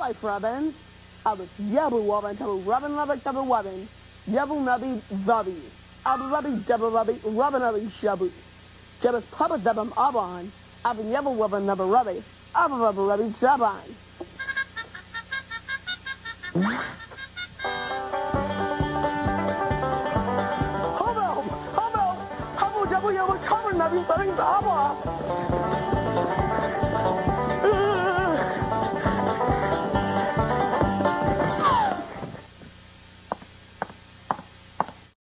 life rubbins. I was yabble wobbin, double rubbin, rubber, double wobbin. Yabble nubby, rubby. Abba rubby, double rubby, rubbin rubby, shabu. Jabba's papa dubbum abon. Abba yabble wobbin, number rubby. Abba rubber rubby, jabon. Hobo, double yabble, cover nubby, budding abba.